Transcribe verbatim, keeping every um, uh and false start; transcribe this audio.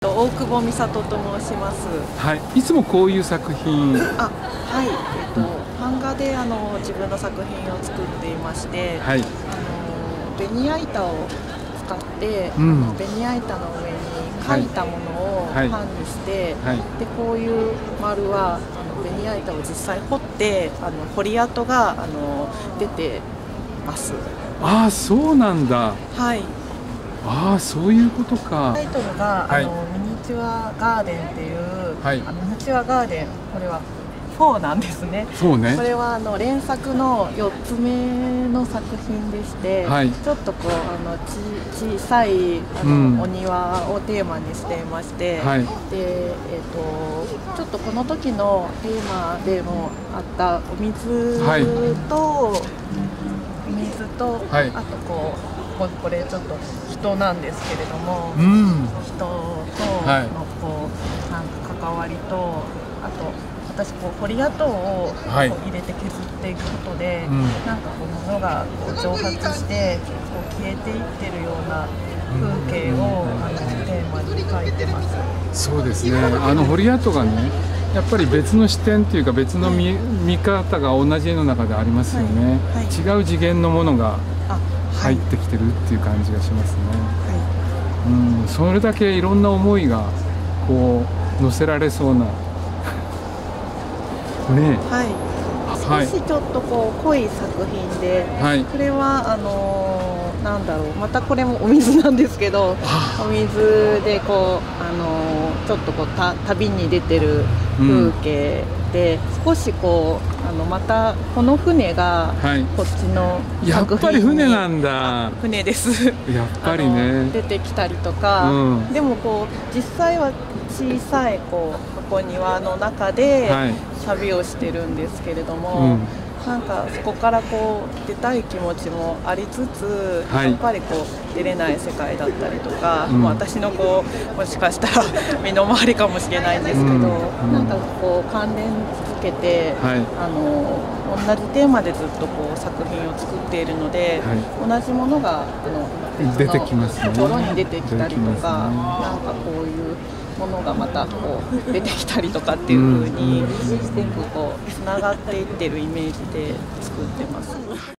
大久保美里と申します。 はい、いつもこういう作品。 あ、はい、えっと、版画であの自分の作品を作っていまして、 はい、 あのベニヤ板を使って、うん、あのベニヤ板の上に描いたものを版にして、はいはい、でこういう丸はあのベニヤ板を実際彫って、あの彫り跡があの出てます。 ああ、そうなんだ。 はい。 ああ、そういうことか。 タイトルが、はい、あのミニチュアガーデンっていう、はい、あのミニチュアガーデン、これはフォーなんですね。 そうね。 これはあの連作のよっつめの作品でして、はい、ちょっとこうあのち小さいあの、うん、お庭をテーマにしていまして、はい、でえっ、ー、とちょっとこの時のテーマでもあったお水と、はい、お水と、はい、あとこう。これちょっと人なんですけれども、うん、人とのこうなんか関わりと、あと私こう彫り跡をこう入れて削っていくことで、はい、うん、なんかこう物がこう蒸発してこう消えていってるような風景を、うん、あのテーマに描いてます。 そうですね。あの彫り跡がね、やっぱり別の視点っていうか別の 見,、はい、見方が同じ絵の中でありますよね。はいはい、違う次元のものが入ってきてるっていう感じがしますね。はい、うん、それだけいろんな思いがこう乗せられそうなね。 はい、少しちょっとこう濃い作品で、はい、これはあのー、なんだろう、またこれもお水なんですけど、お水でこうあのー、ちょっとこうた旅に出てる風景で、うん、少しこうあのまたこの船がこっちの作品に、 やっぱり船なんだ。 船ですやっぱりね出てきたりとか、うん、でもこう実際は小さいこう箱庭の中で旅をしてるんですけれども、うん、なんかそこからこう出たい気持ちもありつつ、はい、やっぱりこう出れない世界だったりとか、うん、私のこうもしかしたら身の回りかもしれないんですけど、うんうん、なんかこう関連づけて、はい、あの同じテーマでずっとこう作品を作っているので、はい、同じものがあの別のところに出てきたりとか、ね、なんかこういうものがまたこう出てきたりとかっていう風に全部こうつながっていってるイメージで作ってます。